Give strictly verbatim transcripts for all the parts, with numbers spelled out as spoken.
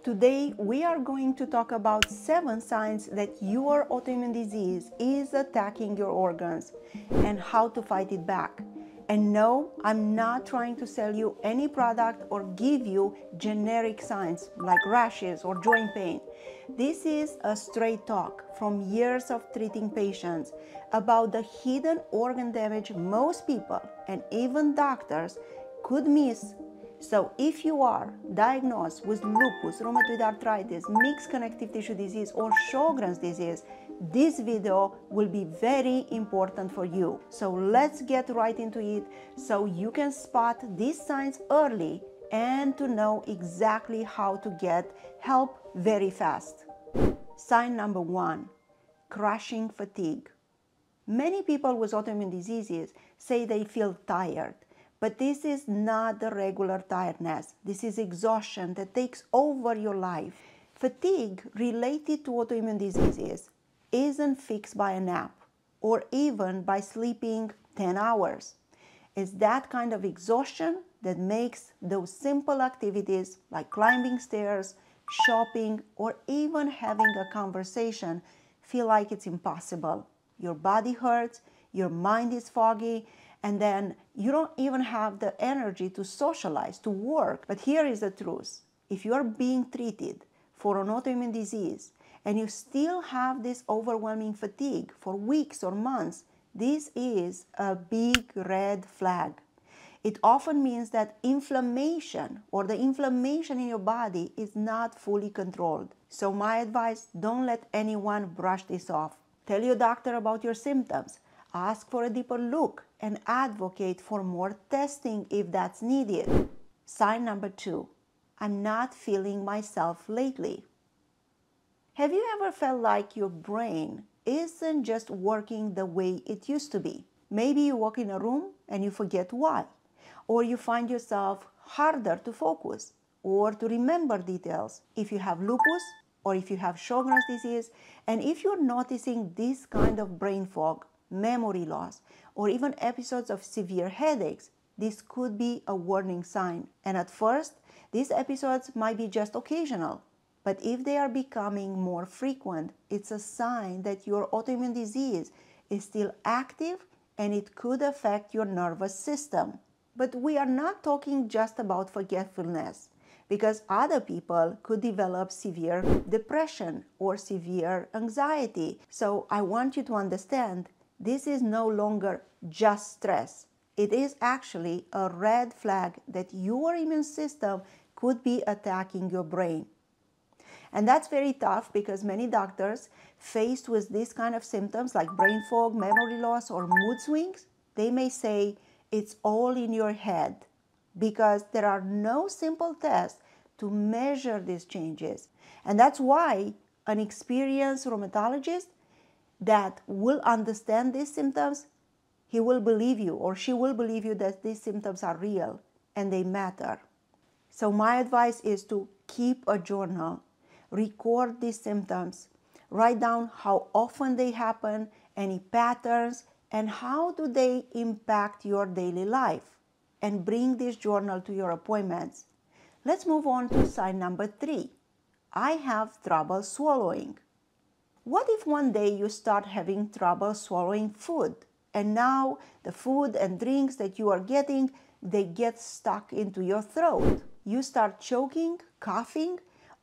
Today, we are going to talk about seven signs that your autoimmune disease is attacking your organs and how to fight it back. And no, I'm not trying to sell you any product or give you generic signs like rashes or joint pain. This is a straight talk from years of treating patients about the hidden organ damage most people and even doctors could miss. So if you are diagnosed with lupus, rheumatoid arthritis, mixed connective tissue disease, or Sjögren's disease, this video will be very important for you. So let's get right into it so you can spot these signs early and to know exactly how to get help very fast. Sign number one, crushing fatigue. Many people with autoimmune diseases say they feel tired. But this is not the regular tiredness. This is exhaustion that takes over your life. Fatigue related to autoimmune diseases isn't fixed by a nap or even by sleeping ten hours. It's that kind of exhaustion that makes those simple activities like climbing stairs, shopping, or even having a conversation feel like it's impossible. Your body hurts, your mind is foggy, and then you don't even have the energy to socialize, to work. But here is the truth. If you are being treated for an autoimmune disease and you still have this overwhelming fatigue for weeks or months, this is a big red flag. It often means that inflammation or the inflammation in your body is not fully controlled. So my advice, don't let anyone brush this off. Tell your doctor about your symptoms. Ask for a deeper look and advocate for more testing if that's needed. Sign number two, I'm not feeling myself lately. Have you ever felt like your brain isn't just working the way it used to be? Maybe you walk in a room and you forget why, or you find yourself harder to focus or to remember details if you have lupus or if you have Sjögren's disease. And if you're noticing this kind of brain fog, memory loss, or even episodes of severe headaches, this could be a warning sign. And at first, these episodes might be just occasional. But if they are becoming more frequent, it's a sign that your autoimmune disease is still active and it could affect your nervous system. But we are not talking just about forgetfulness, because other people could develop severe depression or severe anxiety. So I want you to understand, this is no longer just stress. It is actually a red flag that your immune system could be attacking your brain. And that's very tough because many doctors faced with this kind of symptoms like brain fog, memory loss, or mood swings, they may say it's all in your head because there are no simple tests to measure these changes. And that's why an experienced rheumatologist that will understand these symptoms, he will believe you or she will believe you that these symptoms are real and they matter. So my advice is to keep a journal, record these symptoms, write down how often they happen, any patterns, and how do they impact your daily life, and bring this journal to your appointments. Let's move on to sign number three. I have trouble swallowing. What if one day you start having trouble swallowing food and now the food and drinks that you are getting, they get stuck into your throat? You start choking, coughing,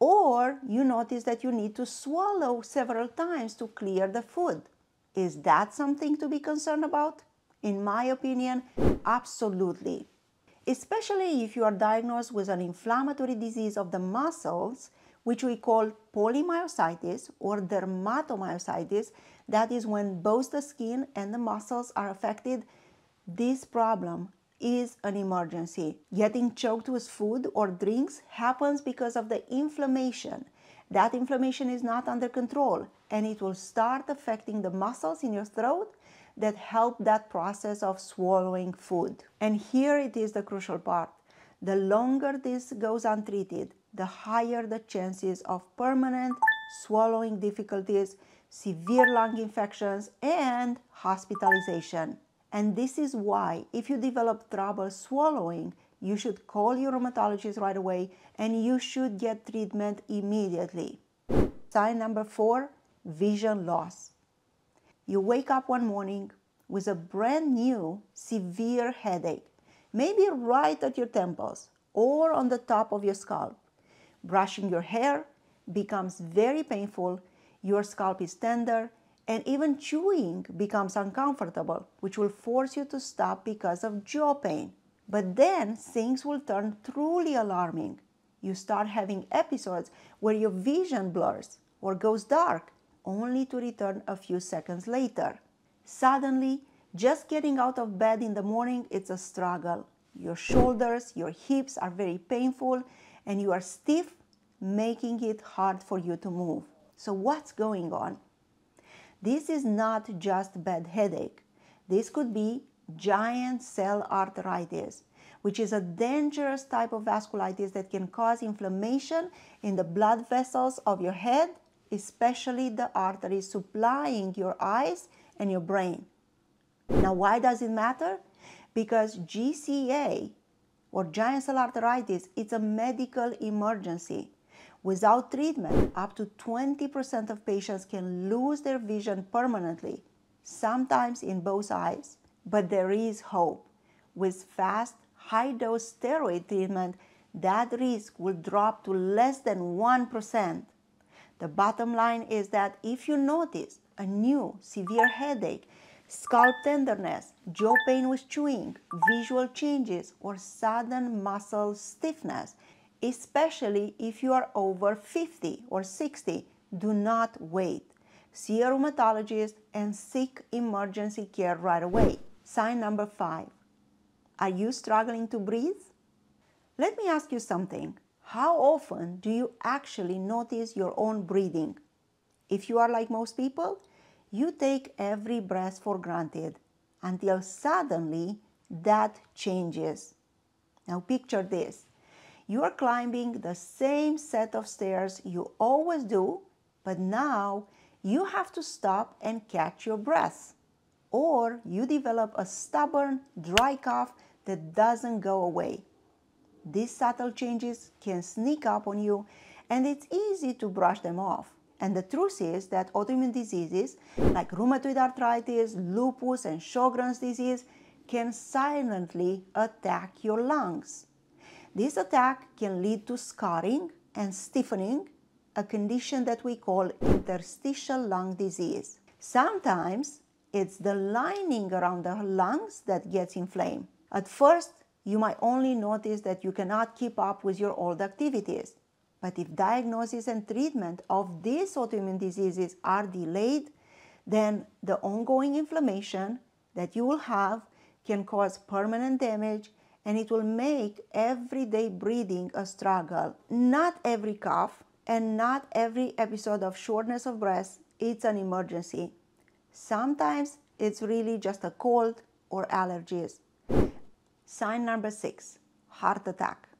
or you notice that you need to swallow several times to clear the food. Is that something to be concerned about? In my opinion, absolutely. Especially if you are diagnosed with an inflammatory disease of the muscles, which we call polymyositis or dermatomyositis. That is when both the skin and the muscles are affected. This problem is an emergency. Getting choked with food or drinks happens because of the inflammation. That inflammation is not under control, and it will start affecting the muscles in your throat that help that process of swallowing food. And here it is the crucial part. The longer this goes untreated, the higher the chances of permanent swallowing difficulties, severe lung infections, and hospitalization. And this is why if you develop trouble swallowing, you should call your rheumatologist right away and you should get treatment immediately. Sign number four, vision loss. You wake up one morning with a brand new severe headache, maybe right at your temples or on the top of your scalp. Brushing your hair becomes very painful, your scalp is tender, and even chewing becomes uncomfortable, which will force you to stop because of jaw pain. But then things will turn truly alarming. You start having episodes where your vision blurs or goes dark, only to return a few seconds later. Suddenly, just getting out of bed in the morning, it's a struggle. Your shoulders, your hips are very painful, and you are stiff, making it hard for you to move. So what's going on? This is not just bad headache. This could be giant cell arthritis, which is a dangerous type of vasculitis that can cause inflammation in the blood vessels of your head, especially the arteries supplying your eyes and your brain. Now, why does it matter? Because G C A, or giant cell arteritis, it's a medical emergency. Without treatment, up to twenty percent of patients can lose their vision permanently, sometimes in both eyes. But there is hope. With fast, high-dose steroid treatment, that risk will drop to less than one percent. The bottom line is that if you notice a new severe headache, scalp tenderness, jaw pain with chewing, visual changes, or sudden muscle stiffness, especially if you are over fifty or sixty, do not wait. See a rheumatologist and seek emergency care right away. Sign number five. Are you struggling to breathe? Let me ask you something. How often do you actually notice your own breathing? If you are like most people, you take every breath for granted until suddenly that changes. Now picture this. You are climbing the same set of stairs you always do, but now you have to stop and catch your breath. Or you develop a stubborn, dry cough that doesn't go away. These subtle changes can sneak up on you, and it's easy to brush them off. And the truth is that autoimmune diseases like rheumatoid arthritis, lupus, and Sjögren's disease can silently attack your lungs. This attack can lead to scarring and stiffening, a condition that we call interstitial lung disease. Sometimes it's the lining around the lungs that gets inflamed. At first, you might only notice that you cannot keep up with your old activities. But if diagnosis and treatment of these autoimmune diseases are delayed, then the ongoing inflammation that you will have can cause permanent damage, and it will make everyday breathing a struggle. Not every cough and not every episode of shortness of breath is an emergency. Sometimes it's really just a cold or allergies. Sign number six, heart attack.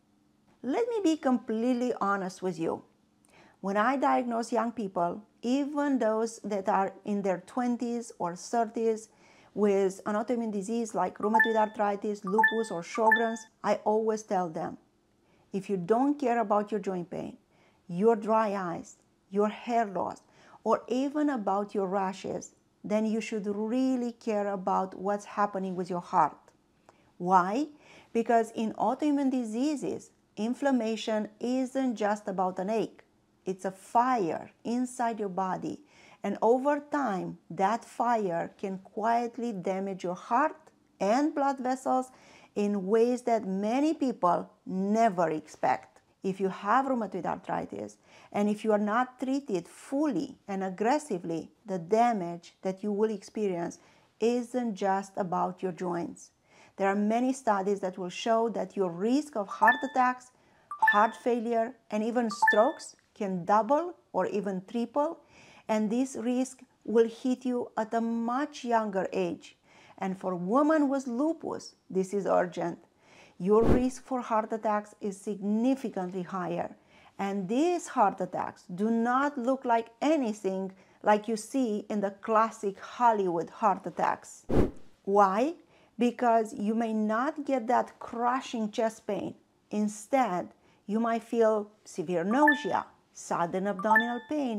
Let me be completely honest with you. When I diagnose young people, even those that are in their twenties or thirties with an autoimmune disease like rheumatoid arthritis, lupus, or Sjögren's, I always tell them, if you don't care about your joint pain, your dry eyes, your hair loss, or even about your rashes, then you should really care about what's happening with your heart. Why? Because in autoimmune diseases, inflammation isn't just about an ache. It's a fire inside your body. And over time, that fire can quietly damage your heart and blood vessels in ways that many people never expect. If you have rheumatoid arthritis, and if you are not treated fully and aggressively, the damage that you will experience isn't just about your joints. There are many studies that will show that your risk of heart attacks, heart failure, and even strokes can double or even triple, and this risk will hit you at a much younger age. And for women with lupus, this is urgent. Your risk for heart attacks is significantly higher, and these heart attacks do not look like anything like you see in the classic Hollywood heart attacks. Why? because you may not get that crushing chest pain. Instead, you might feel severe nausea, sudden abdominal pain,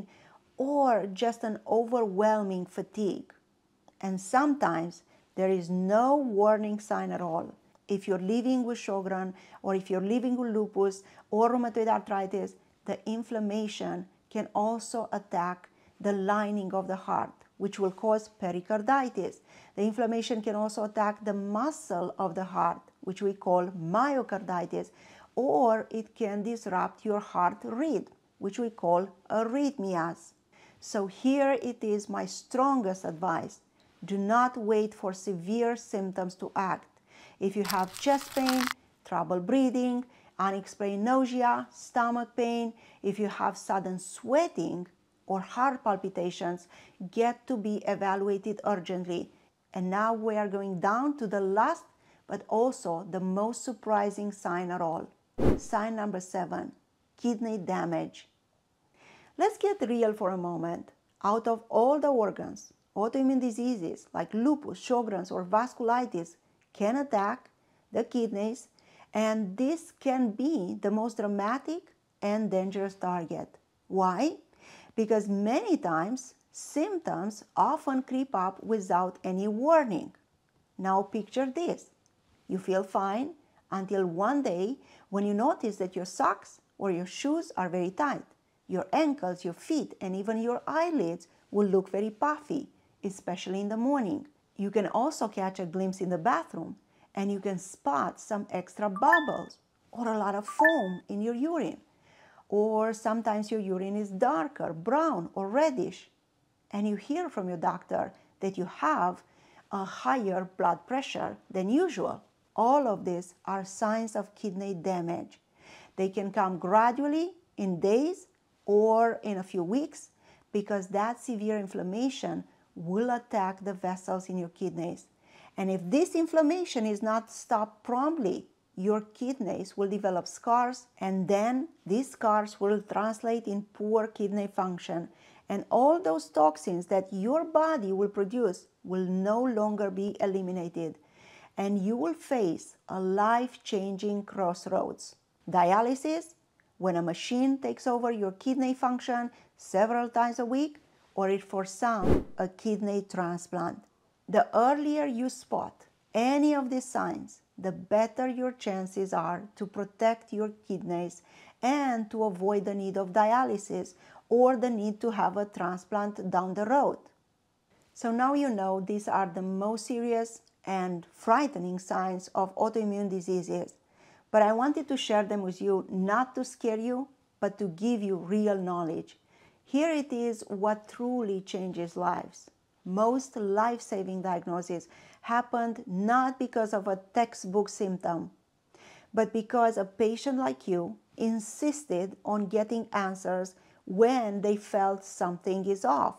or just an overwhelming fatigue. And sometimes there is no warning sign at all. If you're living with Sjögren, or if you're living with lupus or rheumatoid arthritis, the inflammation can also attack the lining of the heart, which will cause pericarditis. The inflammation can also attack the muscle of the heart, which we call myocarditis, or it can disrupt your heart rhythm, which we call arrhythmias. So here it is my strongest advice. Do not wait for severe symptoms to act. If you have chest pain, trouble breathing, unexplained nausea, stomach pain, if you have sudden sweating or heart palpitations, get to be evaluated urgently. And now we are going down to the last, but also the most surprising sign at all. Sign number seven, kidney damage. Let's get real for a moment. Out of all the organs, autoimmune diseases like lupus, Sjögren's, or vasculitis can attack the kidneys, and this can be the most dramatic and dangerous target. Why? Because many times symptoms often creep up without any warning. Now picture this. You feel fine until one day when you notice that your socks or your shoes are very tight. Your ankles, your feet, and even your eyelids will look very puffy, especially in the morning. You can also catch a glimpse in the bathroom, and you can spot some extra bubbles or a lot of foam in your urine. Or sometimes your urine is darker, brown, or reddish, and you hear from your doctor that you have a higher blood pressure than usual. All of these are signs of kidney damage. They can come gradually in days or in a few weeks, because that severe inflammation will attack the vessels in your kidneys. And if this inflammation is not stopped promptly, your kidneys will develop scars, and then these scars will translate in poor kidney function. And all those toxins that your body will produce will no longer be eliminated. And you will face a life-changing crossroads. Dialysis, when a machine takes over your kidney function several times a week, or if for some, a kidney transplant. The earlier you spot any of these signs, the better your chances are to protect your kidneys and to avoid the need of dialysis or the need to have a transplant down the road. So now you know these are the most serious and frightening signs of autoimmune diseases. But I wanted to share them with you, not to scare you, but to give you real knowledge. Here it is what truly changes lives. Most life-saving diagnoses happened not because of a textbook symptom, but because a patient like you insisted on getting answers when they felt something is off.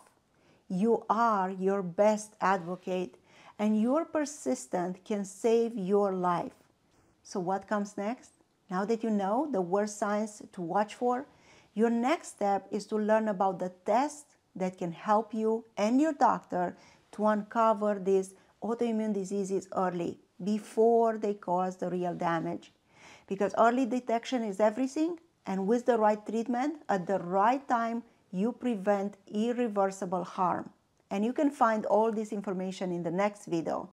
You are your best advocate, and your persistence can save your life. So what comes next? Now that you know the worst signs to watch for, your next step is to learn about the tests that can help you and your doctor to uncover these autoimmune diseases early, before they cause the real damage. Because early detection is everything, and with the right treatment at the right time, you prevent irreversible harm. And you can find all this information in the next video.